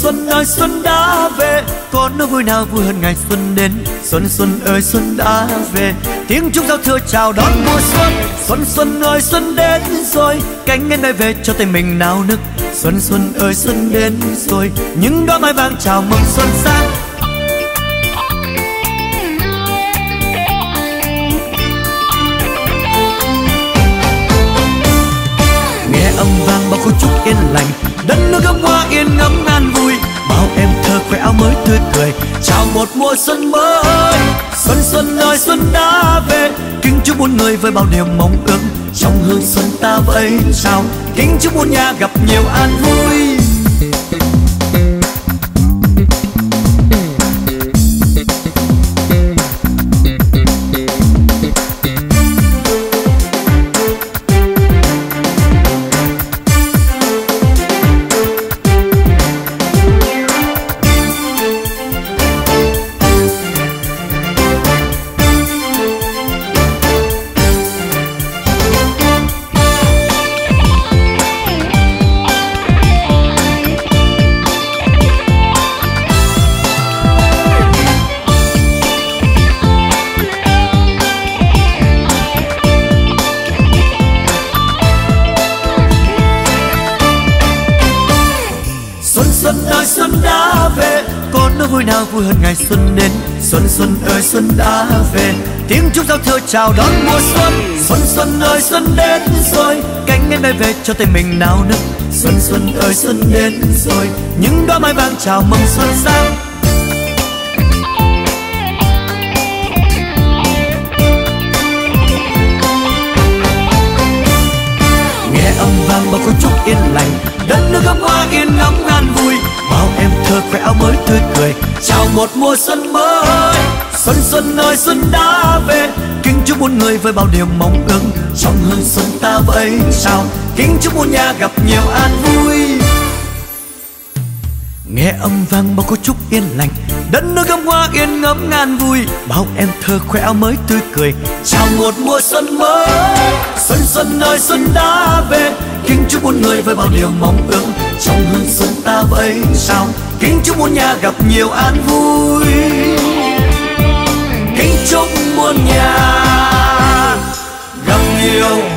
xuân ơi xuân đã về, có nỗi vui nào vui hơn ngày xuân đến. Xuân xuân ơi xuân đã về, tiếng chúc giao thừa chào đón mùa xuân. Xuân xuân ơi xuân đến rồi, cánh én bay về cho tay mình nao nức. Xuân xuân ơi xuân đến rồi, những đóa mai vàng chào mừng xuân sang. Nghe âm vang bao câu chúc yên lành, đất nước gấm hoa yên ngắm an vui. Bao em thơ khoe áo mới tươi cười, chào một mùa xuân mới. Xuân xuân ơi xuân đã về, kính chúc muôn người với bao điều mong ước. Trong hương xuân ta vẫy chào, kính chúc muôn nhà gặp nhiều an vui. Vui hơn ngày xuân đến. Xuân xuân ơi xuân đã về, tiếng chúc giao thừa chào đón mùa xuân. Xuân xuân ơi xuân đến rồi, cánh én bay về cho tay mình nao nức. Xuân xuân ơi xuân đến rồi, những đóa mai vàng chào mừng xuân sang. Nghe âm vang bao câu chúc yên lành, đất nước gấm hoa yên ngắm an vui. Bao em thơ khoe áo mới tươi cười, chào một mùa xuân mới. Xuân xuân ơi xuân đã về, kính chúc muôn người với bao điều mong ước. Trong hương xuân ta vẫy chào, kính chúc muôn nhà gặp nhiều an vui. Nghe âm vang bao câu chúc yên lành, đất nước gấm hoa yên ngắm an vui. Bao em thơ khoe áo mới tươi cười, chào một mùa xuân mới. Xuân xuân ơi xuân đã về, kính chúc muôn người với bao điều mong ước. Trong hương xuân ta vẫy chào, kính chúc muôn nhà gặp nhiều an vui. Kính chúc muôn nhà gặp nhiều